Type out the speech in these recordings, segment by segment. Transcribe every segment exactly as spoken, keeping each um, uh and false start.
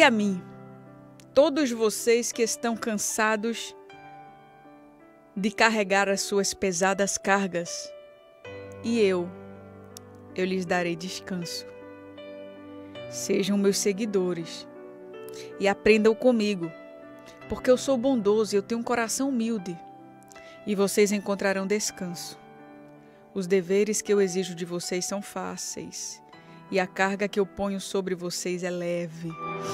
a mim, todos vocês que estão cansados de carregar as suas pesadas cargas, e eu, eu lhes darei descanso. Sejam meus seguidores e aprendam comigo, porque eu sou bondoso e eu tenho um coração humilde, e vocês encontrarão descanso. Os deveres que eu exijo de vocês são fáceis, e a carga que eu ponho sobre vocês é leve.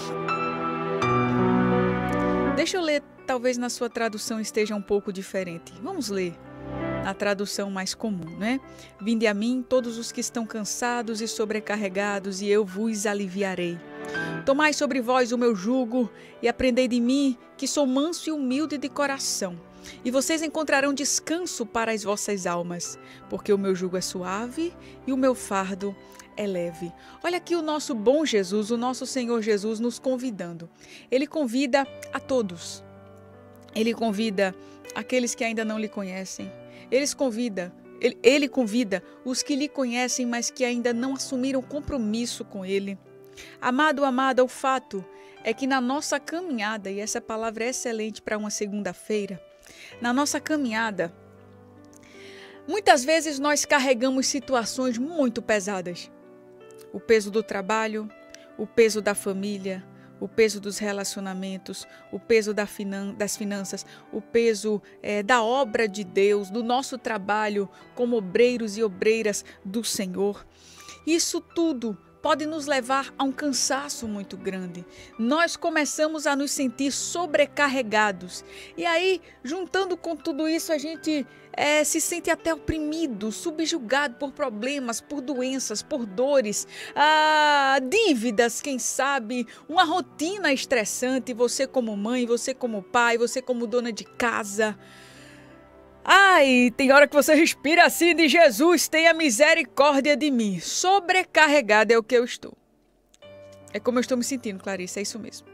Deixa eu ler, talvez na sua tradução esteja um pouco diferente. Vamos ler a tradução mais comum, né? Vinde a mim todos os que estão cansados e sobrecarregados, e eu vos aliviarei. Tomai sobre vós o meu jugo e aprendei de mim, que sou manso e humilde de coração. E vocês encontrarão descanso para as vossas almas, porque o meu jugo é suave e o meu fardo é leve. Olha aqui o nosso bom Jesus, o nosso Senhor Jesus nos convidando. Ele convida a todos. Ele convida aqueles que ainda não lhe conhecem. Ele convida, ele, ele convida os que lhe conhecem, mas que ainda não assumiram compromisso com ele. Amado, amada, o fato é que na nossa caminhada, e essa palavra é excelente para uma segunda-feira, na nossa caminhada, muitas vezes nós carregamos situações muito pesadas. O peso do trabalho, o peso da família, o peso dos relacionamentos, o peso da finan- das finanças, o peso é, da obra de Deus, do nosso trabalho como obreiros e obreiras do Senhor. Isso tudo pode nos levar a um cansaço muito grande. Nós começamos a nos sentir sobrecarregados. E aí, juntando com tudo isso, a gente é, se sente até oprimido, subjugado por problemas, por doenças, por dores, ah, dívidas, quem sabe, uma rotina estressante, você como mãe, você como pai, você como dona de casa. Ai, tem hora que você respira assim de Jesus, tenha misericórdia de mim. Sobrecarregada é o que eu estou. É como eu estou me sentindo, Clarice, é isso mesmo.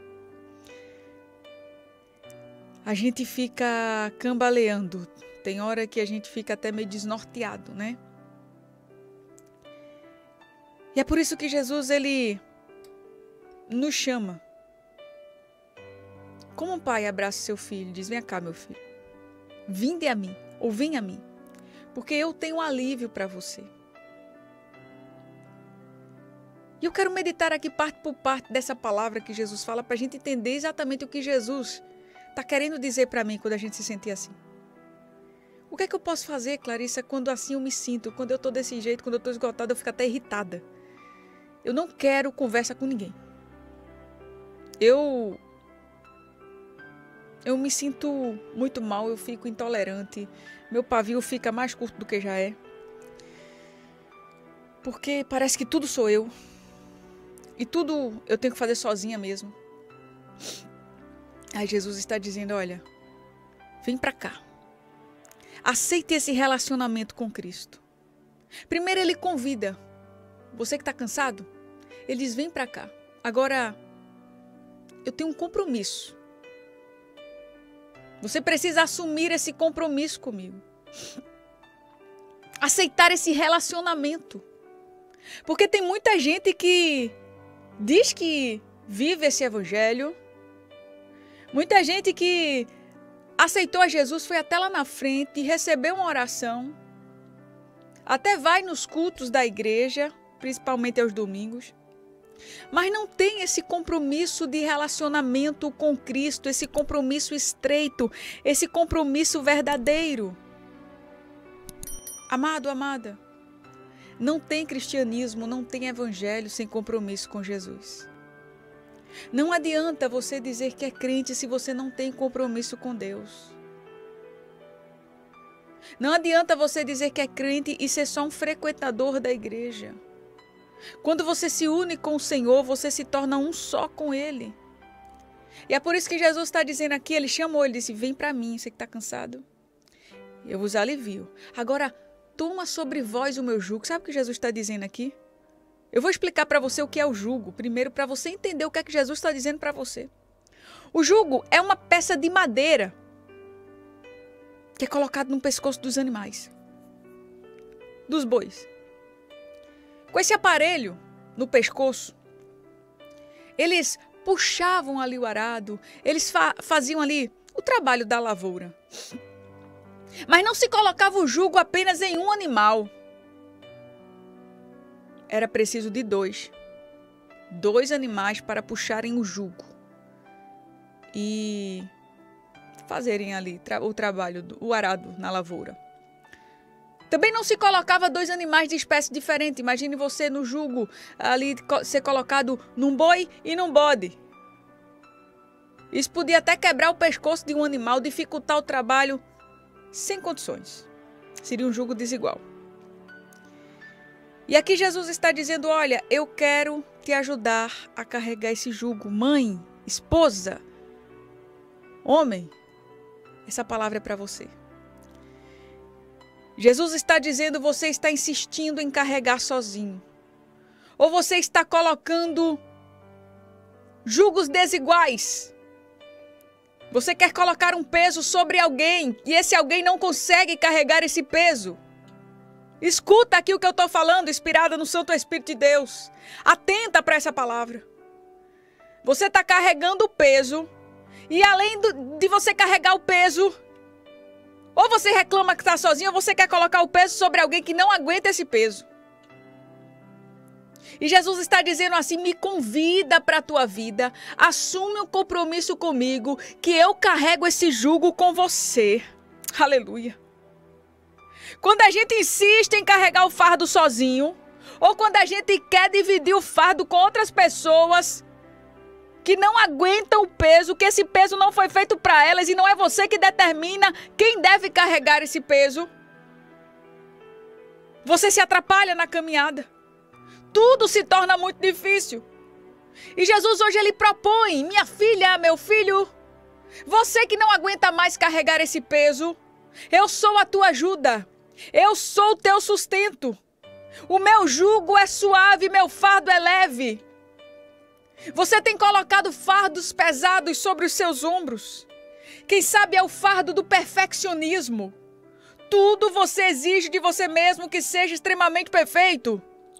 A gente fica cambaleando. Tem hora que a gente fica até meio desnorteado, né? E é por isso que Jesus, ele nos chama. Como um pai abraça seu filho, diz, vem cá, meu filho. Vinde a mim, ou vem a mim, porque eu tenho um alívio para você. E eu quero meditar aqui parte por parte dessa palavra que Jesus fala para a gente entender exatamente o que Jesus está querendo dizer para mim quando a gente se sentir assim. O que é que eu posso fazer, Clarissa, quando assim eu me sinto, quando eu estou desse jeito, quando eu estou esgotada, eu fico até irritada. Eu não quero conversa com ninguém. Eu... Eu me sinto muito mal, eu fico intolerante. Meu pavio fica mais curto do que já é. Porque parece que tudo sou eu. E tudo eu tenho que fazer sozinha mesmo. Aí Jesus está dizendo, olha, vem pra cá. Aceite esse relacionamento com Cristo. Primeiro ele convida. Você que está cansado, ele diz, vem pra cá. Agora, eu tenho um compromisso. Você precisa assumir esse compromisso comigo. Aceitar esse relacionamento. Porque tem muita gente que diz que vive esse evangelho. Muita gente que aceitou a Jesus, foi até lá na frente, recebeu uma oração. Até vai nos cultos da igreja, principalmente aos domingos. Mas não tem esse compromisso de relacionamento com Cristo, esse compromisso estreito, esse compromisso verdadeiro. Amado, amada, não tem cristianismo, não tem evangelho sem compromisso com Jesus. Não adianta você dizer que é crente se você não tem compromisso com Deus. Não adianta você dizer que é crente e ser só um frequentador da igreja. Quando você se une com o Senhor, você se torna um só com Ele. E é por isso que Jesus está dizendo aqui, Ele chamou, Ele disse, vem para mim, você que está cansado, eu vos alivio. Agora, toma sobre vós o meu jugo. Sabe o que Jesus está dizendo aqui? Eu vou explicar para você o que é o jugo, primeiro para você entender o que é que Jesus está dizendo para você. O jugo é uma peça de madeira que é colocado no pescoço dos animais, dos bois. Com esse aparelho no pescoço, eles puxavam ali o arado, eles fa faziam ali o trabalho da lavoura. Mas não se colocava o jugo apenas em um animal. Era preciso de dois. Dois animais para puxarem o jugo e fazerem ali tra o trabalho, do, o arado na lavoura. Também não se colocava dois animais de espécie diferente. Imagine você no jugo ali ser colocado num boi e num bode. Isso podia até quebrar o pescoço de um animal, dificultar o trabalho sem condições. Seria um jugo desigual. E aqui Jesus está dizendo, olha, eu quero te ajudar a carregar esse jugo. Mãe, esposa, homem, essa palavra é para você. Jesus está dizendo, você está insistindo em carregar sozinho. Ou você está colocando jugos desiguais. Você quer colocar um peso sobre alguém e esse alguém não consegue carregar esse peso. Escuta aqui o que eu estou falando, inspirada no Santo Espírito de Deus. Atenta para essa palavra. Você está carregando o peso e além do, de você carregar o peso, ou você reclama que está sozinho, ou você quer colocar o peso sobre alguém que não aguenta esse peso. E Jesus está dizendo assim, me convida para a tua vida, assume um compromisso comigo, que eu carrego esse jugo com você. Aleluia. Quando a gente insiste em carregar o fardo sozinho, ou quando a gente quer dividir o fardo com outras pessoas que não aguentam o peso, que esse peso não foi feito para elas e não é você que determina quem deve carregar esse peso, você se atrapalha na caminhada. Tudo se torna muito difícil. E Jesus hoje ele propõe, minha filha, meu filho, você que não aguenta mais carregar esse peso, eu sou a tua ajuda. Eu sou o teu sustento. O meu jugo é suave, meu fardo é leve. Você tem colocado fardos pesados sobre os seus ombros. Quem sabe é o fardo do perfeccionismo. Tudo você exige de você mesmo que seja extremamente perfeito.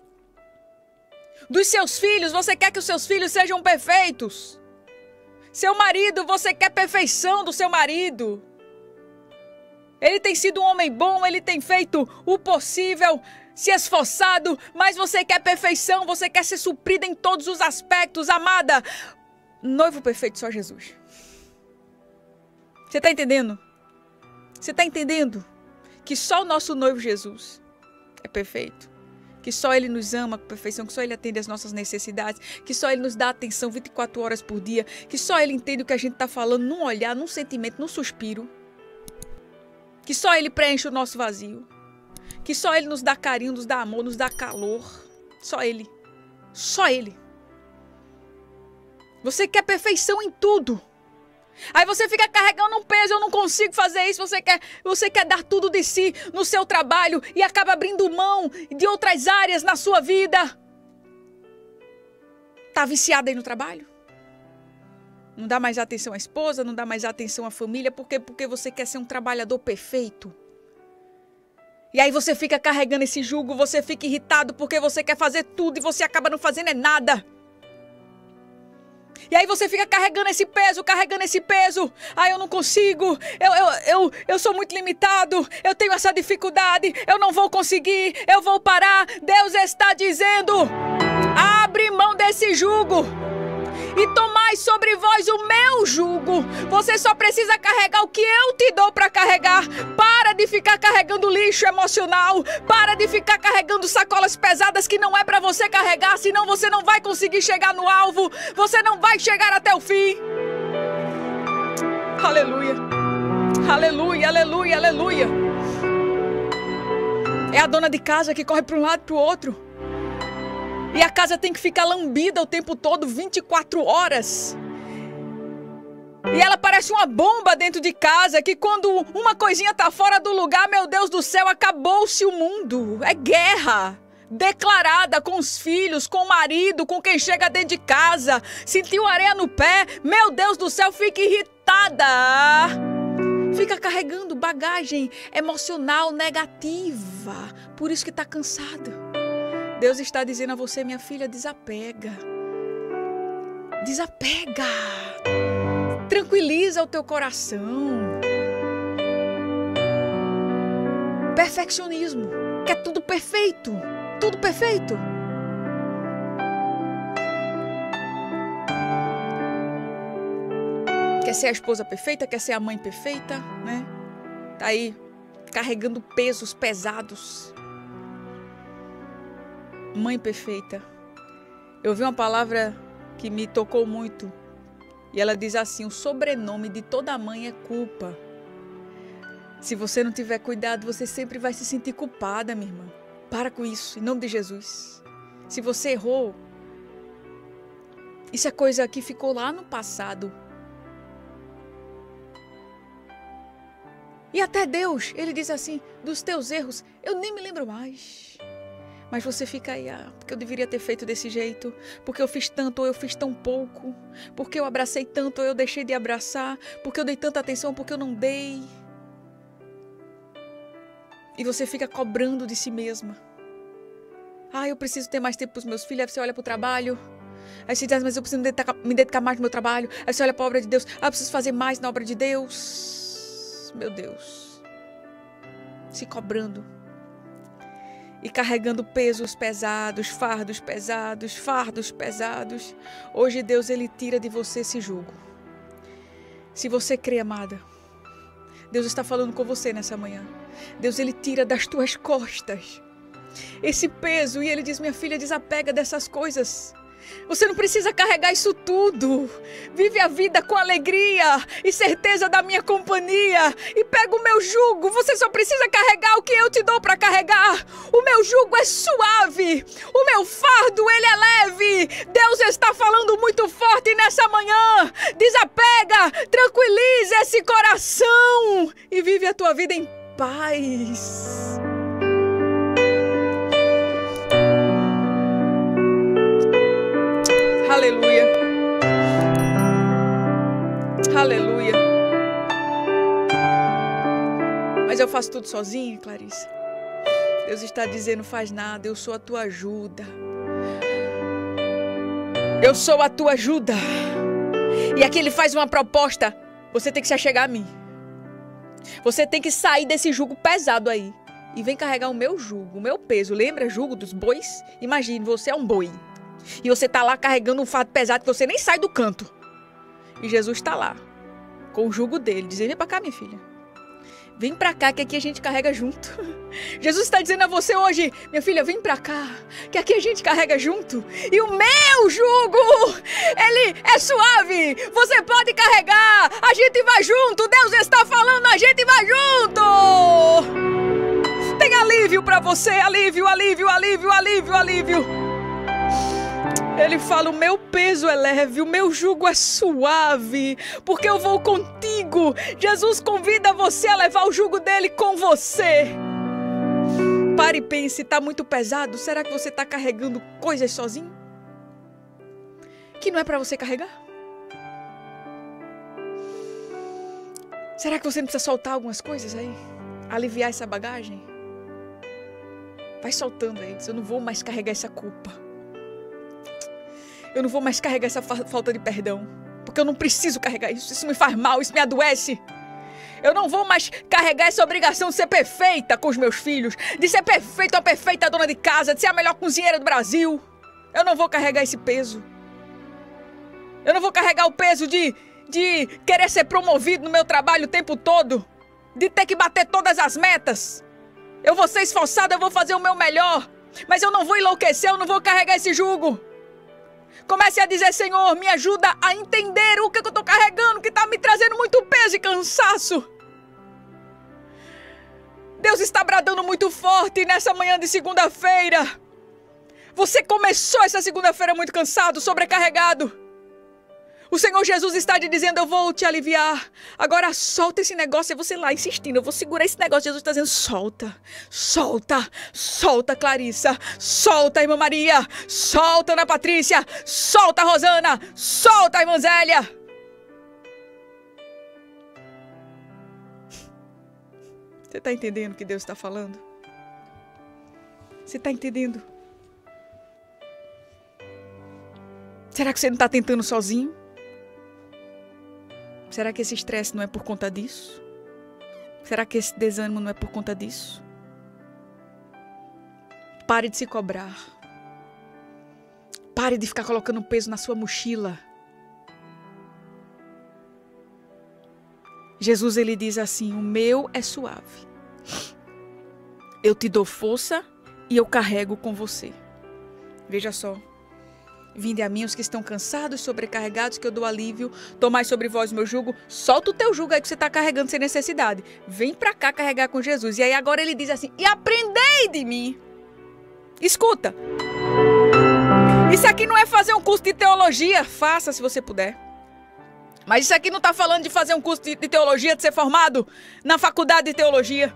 Dos seus filhos, você quer que os seus filhos sejam perfeitos. Seu marido, você quer perfeição do seu marido. Ele tem sido um homem bom, ele tem feito o possível, se esforçado, mas você quer perfeição, você quer ser suprida em todos os aspectos, amada. Noivo perfeito, só Jesus. Você está entendendo? Você está entendendo que só o nosso noivo Jesus é perfeito? Que só Ele nos ama com perfeição, que só Ele atende às nossas necessidades, que só Ele nos dá atenção vinte e quatro horas por dia, que só Ele entende o que a gente está falando num olhar, num sentimento, num suspiro. Que só Ele preenche o nosso vazio. Que só Ele nos dá carinho, nos dá amor, nos dá calor. Só Ele. Só Ele. Você quer perfeição em tudo. Aí você fica carregando um peso, eu não consigo fazer isso. Você quer, você quer dar tudo de si no seu trabalho e acaba abrindo mão de outras áreas na sua vida. Tá viciada aí no trabalho? Não dá mais atenção à esposa, não dá mais atenção à família, porque porque você quer ser um trabalhador perfeito. E aí você fica carregando esse jugo, você fica irritado porque você quer fazer tudo e você acaba não fazendo é nada. E aí você fica carregando esse peso, carregando esse peso. Ah, eu não consigo, eu, eu, eu, eu sou muito limitado, eu tenho essa dificuldade, eu não vou conseguir, eu vou parar. Deus está dizendo, abre mão desse jugo e tomai sobre vós o meu jugo. Você só precisa carregar o que eu te dou para carregar. Para de ficar carregando lixo emocional. Para de ficar carregando sacolas pesadas que não é para você carregar, senão você não vai conseguir chegar no alvo. Você não vai chegar até o fim. Aleluia. Aleluia, aleluia, aleluia. É a dona de casa que corre para um lado e para o outro. E a casa tem que ficar lambida o tempo todo, vinte e quatro horas. E ela parece uma bomba dentro de casa, que quando uma coisinha tá fora do lugar, meu Deus do céu, acabou-se o mundo. É guerra declarada com os filhos, com o marido, com quem chega dentro de casa. Sentiu areia no pé, meu Deus do céu, fica irritada. Fica carregando bagagem emocional negativa. Por isso que tá cansada. Deus está dizendo a você, minha filha, desapega. Desapega. Tranquiliza o teu coração. Perfeccionismo. Quer tudo perfeito. Tudo perfeito. Quer ser a esposa perfeita, quer ser a mãe perfeita, né? Tá aí, carregando pesos pesados. Mãe perfeita. Eu vi uma palavra que me tocou muito. E ela diz assim, o sobrenome de toda mãe é culpa. Se você não tiver cuidado, você sempre vai se sentir culpada, minha irmã. Para com isso, em nome de Jesus. Se você errou, isso é coisa que ficou lá no passado. E até Deus, ele diz assim, dos teus erros, eu nem me lembro mais. Mas você fica aí, ah, porque eu deveria ter feito desse jeito, porque eu fiz tanto ou eu fiz tão pouco, porque eu abracei tanto ou eu deixei de abraçar, porque eu dei tanta atenção porque eu não dei. E você fica cobrando de si mesma. Ah, eu preciso ter mais tempo para os meus filhos. Aí você olha para o trabalho. Aí você diz, mas eu preciso me dedicar, me dedicar mais no meu trabalho. Aí você olha para a obra de Deus. Ah, eu preciso fazer mais na obra de Deus. Meu Deus. Se cobrando. E carregando pesos pesados, fardos pesados, fardos pesados. Hoje Deus, ele tira de você esse jugo. Se você crê, amada, Deus está falando com você nessa manhã. Deus, ele tira das tuas costas esse peso e ele diz, minha filha, desapega dessas coisas. Você não precisa carregar isso tudo. Vive a vida com alegria e certeza da minha companhia. E pega o meu jugo. Você só precisa carregar o que eu te dou para carregar. O meu jugo é suave. O meu fardo, ele é leve. Deus está falando muito forte nessa manhã. Desapega, tranquiliza esse coração e vive a tua vida em paz. Aleluia. Aleluia. Mas eu faço tudo sozinha, Clarice. Deus está dizendo, faz nada, eu sou a tua ajuda. Eu sou a tua ajuda. E aqui ele faz uma proposta. Você tem que se achegar a mim. Você tem que sair desse jugo pesado aí. E vem carregar o meu jugo, o meu peso. Lembra jugo dos bois? Imagine, você é um boi. E você está lá carregando um fardo pesado que você nem sai do canto. E Jesus está lá, com o jugo dele, dizendo, vem para cá, minha filha. Vem para cá, que aqui a gente carrega junto. Jesus está dizendo a você hoje, minha filha, vem para cá, que aqui a gente carrega junto. E o meu jugo, ele é suave. Você pode carregar, a gente vai junto. Deus está falando, a gente vai junto. Tem alívio para você, alívio, alívio, alívio, alívio, alívio. Ele fala, o meu peso é leve, o meu jugo é suave, porque eu vou contigo. Jesus convida você a levar o jugo dele com você. Pare e pense, está muito pesado? Será que você está carregando coisas sozinho? Que não é para você carregar? Será que você não precisa soltar algumas coisas aí? Aliviar essa bagagem? Vai soltando aí, diz, eu não vou mais carregar essa culpa. Eu não vou mais carregar essa fa- falta de perdão. Porque eu não preciso carregar isso. Isso me faz mal, isso me adoece. Eu não vou mais carregar essa obrigação de ser perfeita com os meus filhos. De ser perfeita, uma perfeita dona de casa. De ser a melhor cozinheira do Brasil. Eu não vou carregar esse peso. Eu não vou carregar o peso de, de querer ser promovido no meu trabalho o tempo todo. De ter que bater todas as metas. Eu vou ser esforçada, eu vou fazer o meu melhor. Mas eu não vou enlouquecer, eu não vou carregar esse jugo. Comece a dizer, Senhor, me ajuda a entender o que eu estou carregando, que está me trazendo muito peso e cansaço. Deus está bradando muito forte nessa manhã de segunda-feira. Você começou essa segunda-feira muito cansado, sobrecarregado. O Senhor Jesus está te dizendo, eu vou te aliviar. Agora solta esse negócio. É você lá insistindo, eu vou segurar esse negócio. Jesus está dizendo, solta, solta, solta, Clarissa. Solta, irmã Maria. Solta, Ana Patrícia. Solta, Rosana. Solta, irmã Zélia. Você está entendendo o que Deus está falando? Você está entendendo? Será que você não está tentando sozinho? Será que esse estresse não é por conta disso? Será que esse desânimo não é por conta disso? Pare de se cobrar. Pare de ficar colocando peso na sua mochila. Jesus, ele diz assim: o meu é suave. Eu te dou força e eu carrego com você. Veja só. Vinde a mim os que estão cansados, sobrecarregados, que eu dou alívio. Tomai sobre vós o meu jugo. Solta o teu jugo aí que você está carregando sem necessidade. Vem para cá carregar com Jesus. E aí agora ele diz assim: e aprendei de mim. Escuta. Isso aqui não é fazer um curso de teologia. Faça se você puder. Mas isso aqui não está falando de fazer um curso de teologia, de ser formado na faculdade de teologia.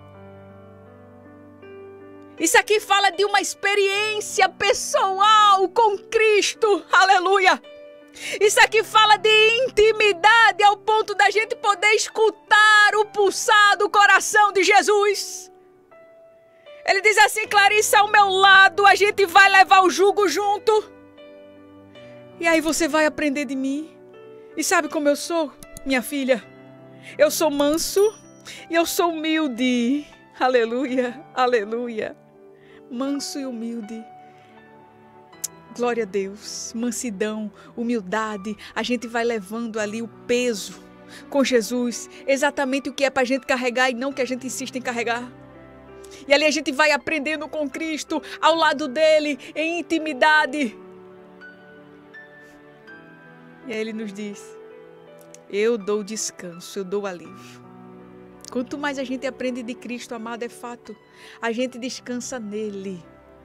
Isso aqui fala de uma experiência pessoal com Cristo. Aleluia! Isso aqui fala de intimidade ao ponto da gente poder escutar o pulsar do coração de Jesus. Ele diz assim: Clarissa, ao meu lado, a gente vai levar o jugo junto. E aí você vai aprender de mim. E sabe como eu sou, minha filha? Eu sou manso e eu sou humilde. Aleluia, aleluia. Manso e humilde. Glória a Deus. Mansidão, humildade. A gente vai levando ali o peso com Jesus. Exatamente o que é para a gente carregar e não o que a gente insiste em carregar. E ali a gente vai aprendendo com Cristo, ao lado dele, em intimidade. E aí ele nos diz: eu dou descanso, eu dou alívio. Quanto mais a gente aprende de Cristo, amado, é fato, a gente descansa nele.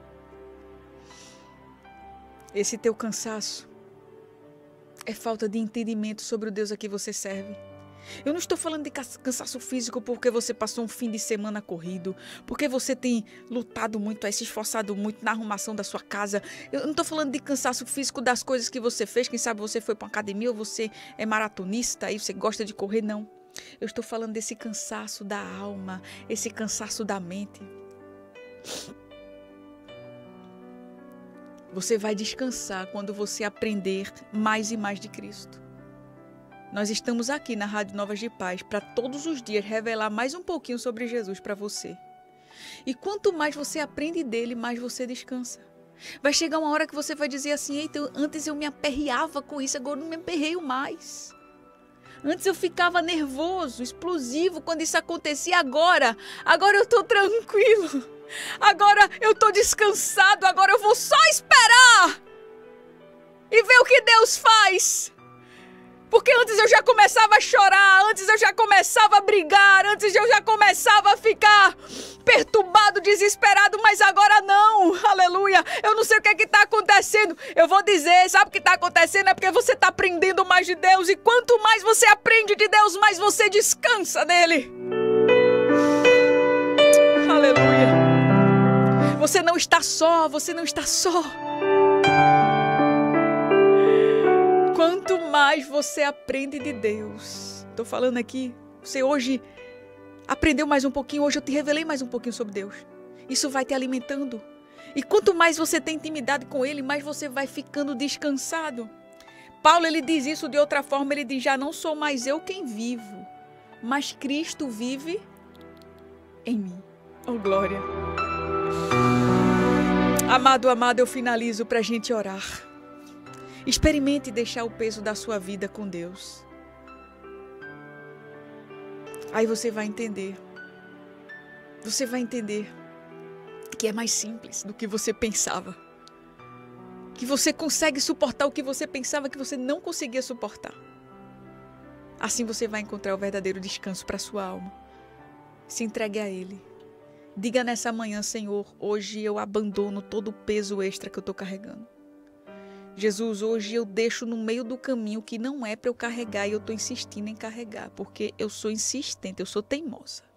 Esse teu cansaço é falta de entendimento sobre o Deus a que você serve. Eu não estou falando de cansaço físico porque você passou um fim de semana corrido, porque você tem lutado muito, aí, se esforçado muito na arrumação da sua casa. Eu não estou falando de cansaço físico das coisas que você fez. Quem sabe você foi para uma academia ou você é maratonista e você gosta de correr, não. Eu estou falando desse cansaço da alma, esse cansaço da mente. Você vai descansar quando você aprender mais e mais de Cristo. Nós estamos aqui na Rádio Novas de Paz para todos os dias revelar mais um pouquinho sobre Jesus para você. E quanto mais você aprende dele, mais você descansa. Vai chegar uma hora que você vai dizer assim: eita, antes eu me aperreava com isso, agora eu não me aperreio mais. Antes eu ficava nervoso, explosivo quando isso acontecia. Agora, agora eu estou tranquilo. Agora eu estou descansado. Agora eu vou só esperar e ver o que Deus faz. Porque antes eu já começava a chorar, antes eu já começava a brigar, antes eu já começava a ficar perturbado, desesperado, mas agora não, aleluia. Eu não sei o que é que está acontecendo. Eu vou dizer, sabe o que está acontecendo? É porque você está aprendendo mais de Deus, e quanto mais você aprende de Deus, mais você descansa nele. Aleluia. Você não está só, você não está só. Quanto mais você aprende de Deus, estou falando aqui, você hoje aprendeu mais um pouquinho, hoje eu te revelei mais um pouquinho sobre Deus. Isso vai te alimentando. E quanto mais você tem intimidade com Ele, mais você vai ficando descansado. Paulo, ele diz isso de outra forma, ele diz: já não sou mais eu quem vivo, mas Cristo vive em mim. Oh, glória. Amado, amado, eu finalizo para a gente orar. Experimente deixar o peso da sua vida com Deus. Aí você vai entender. Você vai entender que é mais simples do que você pensava. Que você consegue suportar o que você pensava que você não conseguia suportar. Assim você vai encontrar o verdadeiro descanso para a sua alma. Se entregue a Ele. Diga nessa manhã: Senhor, hoje eu abandono todo o peso extra que eu estou carregando. Jesus, hoje eu deixo no meio do caminho que não é para eu carregar e eu estou insistindo em carregar, porque eu sou insistente, eu sou teimosa.